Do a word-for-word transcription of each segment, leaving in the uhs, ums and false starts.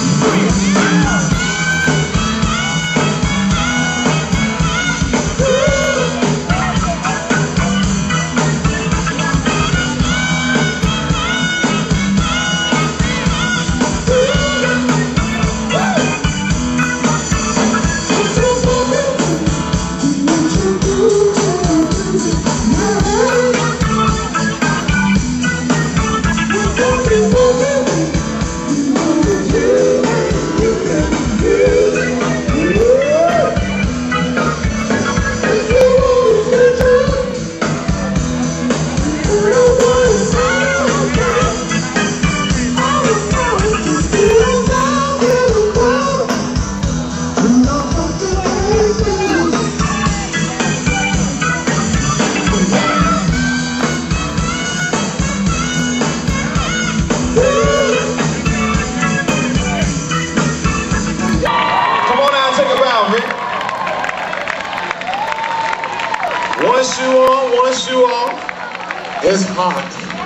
One shoe on, one shoe off. It's hot.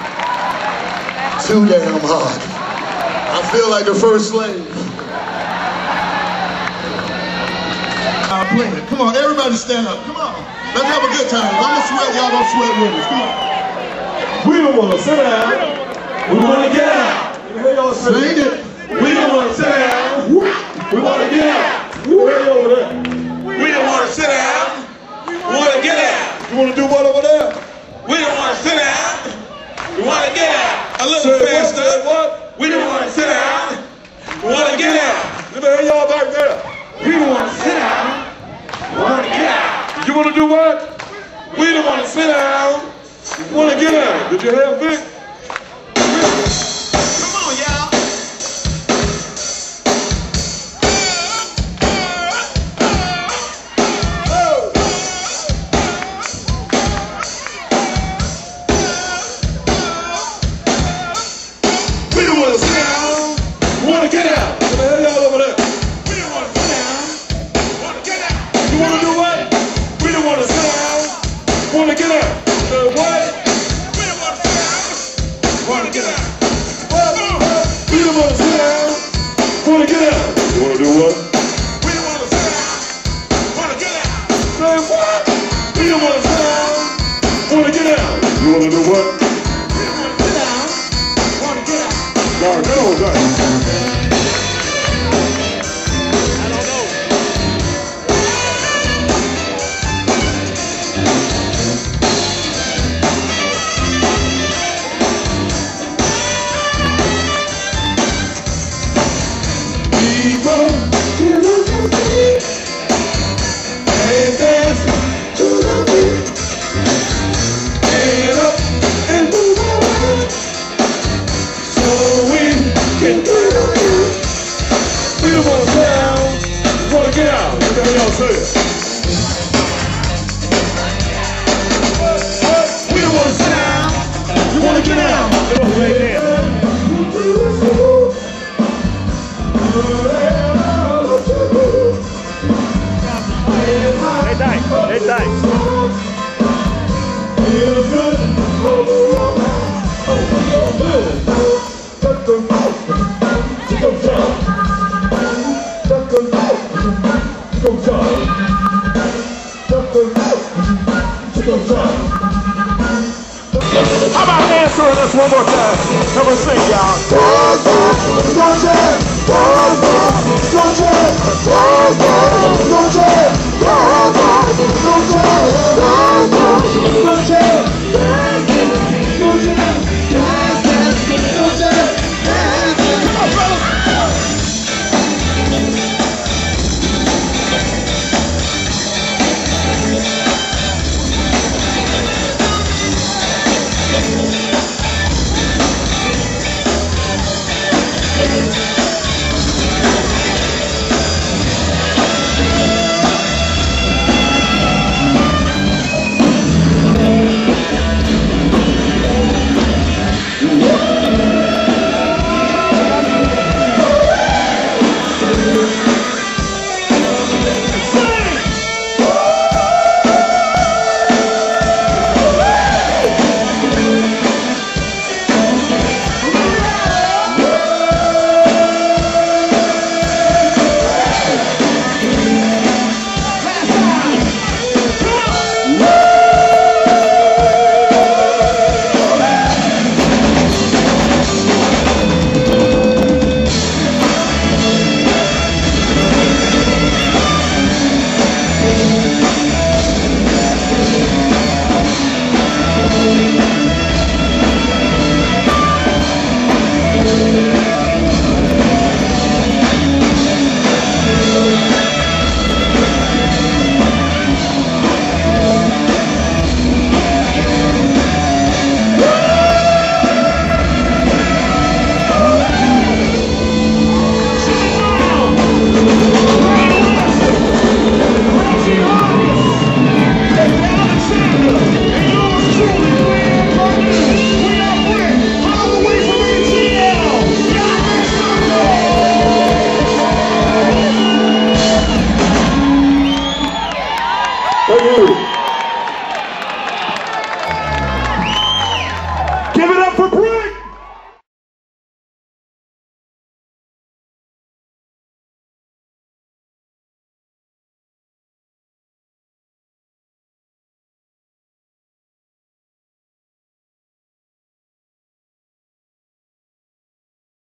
Too damn hot. I feel like the first slave. I'm playing. Come on, everybody stand up. Come on. Let's have a good time. I'm gonna sweat, y'all don't sweat with us. Come on. We don't want to sit down. We want to get out. Sing it. We don't want to sit down. We want to get out. We over there. We don't want to sit down. We want to get out. You want to do what over there? We don't want to sit down. We want to get out. A little Say faster. What? What? We don't want to sit down. We want to get out. Let me hear y'all back there. We don't want to sit down. We want to get out. You want to do what? We don't want to sit down. We want to get out. Did you have Vic? Come on, y'all. We don't want to sit down. We want to get out. Let me hear y'all over there. We don't want to sit down. We want to get out. You want to do what? We don't want to sit down. We want to get out. Say what? We don't want to sit down. We want to get out. We don't want to sit down. We want to get out. You want to do what? We don't want to sit down. We want to get out. Say what? We don't want to sit down. We want to get out. You want to do what? We don't want to sit down. We want to get out. Y'all know that. We don't want to sit down. We want to get out. Let me hear y'all say it. We don't want to sit down. We want to get out. Right there. Hey, tight. Hey, tight. How about answering this one more time? Come and sing, y'all.